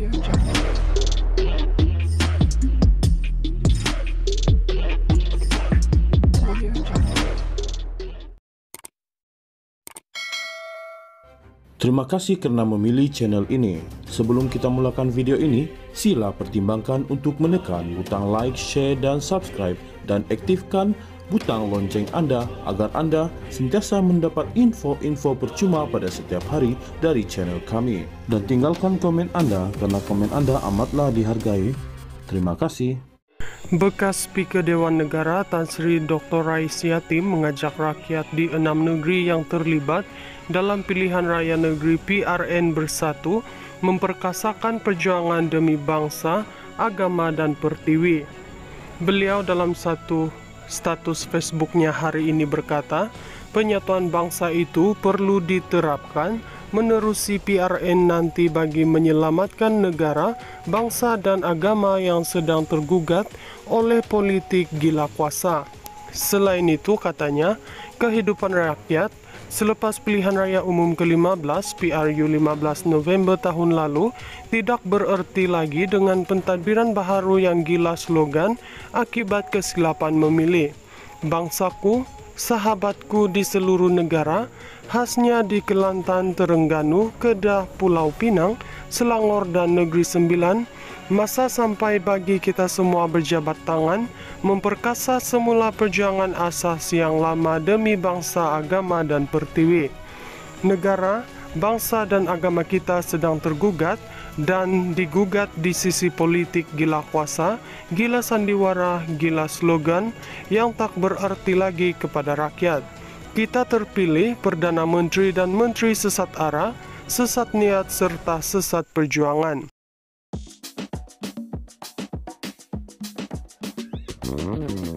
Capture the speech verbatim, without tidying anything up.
Terima kasih karena memilih channel ini. Sebelum kita mulakan video ini, sila pertimbangkan untuk menekan butang like, share, dan subscribe, dan aktifkan butang lonceng Anda agar Anda sentiasa mendapat info-info percuma pada setiap hari dari channel kami. Dan tinggalkan komen Anda karena komen Anda amatlah dihargai. Terima kasih. Bekas Speaker Dewan Negara Tan Sri Doktor Rais Yatim mengajak rakyat di enam negeri yang terlibat dalam pilihan raya negeri P R N Bersatu memperkasakan perjuangan demi bangsa, agama, dan pertiwi. Beliau dalam satu status Facebooknya hari ini berkata, penyatuan bangsa itu perlu diterapkan menerusi P R N nanti bagi menyelamatkan negara, bangsa, dan agama yang sedang tergugat oleh politik gila kuasa. Selain itu, katanya, kehidupan rakyat selepas pilihan raya umum ke lima belas P R U lima belas November tahun lalu tidak bererti lagi dengan pentadbiran baharu yang gila slogan akibat kesilapan memilih. Bangsaku, sahabatku di seluruh negara, khasnya di Kelantan, Terengganu, Kedah, Pulau Pinang, Selangor, dan Negeri Sembilan, masa sampai bagi kita semua berjabat tangan, memperkasa semula perjuangan asas yang lama demi bangsa, agama, dan pertiwi. Negara, bangsa, dan agama kita sedang tergugat dan digugat di sisi politik gila kuasa, gila sandiwara, gila slogan yang tak berarti lagi kepada rakyat. Kita terpilih Perdana Menteri dan Menteri sesat arah, sesat niat, serta sesat perjuangan. Hmm.